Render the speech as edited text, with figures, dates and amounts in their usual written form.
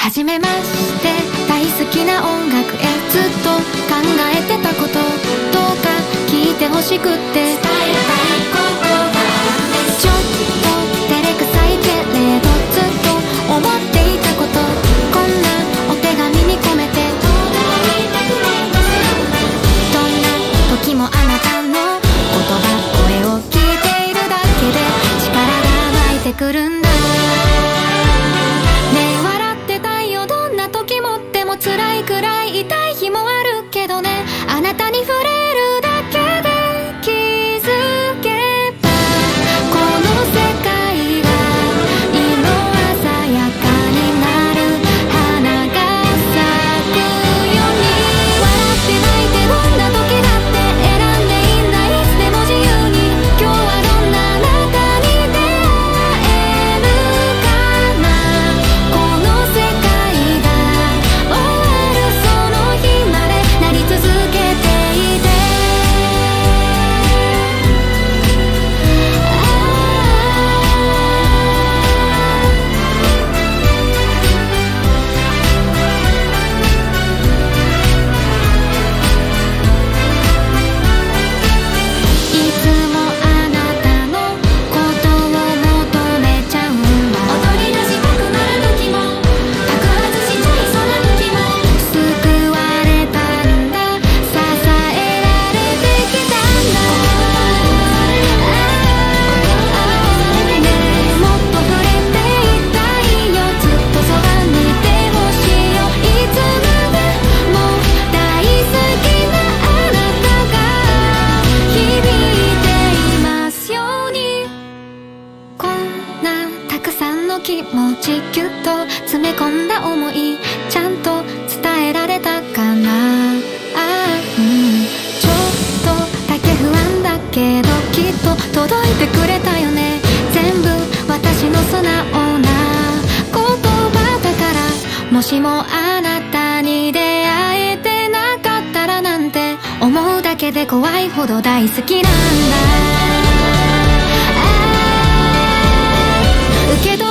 初めまして大好きな音楽へずっと考えてたこと、どうか聞いてほしくって伝えたいことがちょっと照れくさいけれどずっと思っていたこと、こんなお手紙に込めてどんな時もあなたの言葉声を聞いているだけで力が湧いてくるんだ。辛いくらい痛い日もあるけどね、あなたに触れるだけで気づけばこの世界が色鮮やかになる花が咲くように、笑って泣いてどんな時だって選んでいいんだ、いつでも自由に。今日はどんなあなたに出会えるかな、この世界が気持ちぎゅっと詰め込んだ思い、ちゃんと伝えられたかな。ちょっとだけ不安だけどきっと届いてくれたよね。全部私の素直な言葉だから、もしもあなたに出会えてなかったらなんて思うだけで怖いほど大好きなんだ。受け取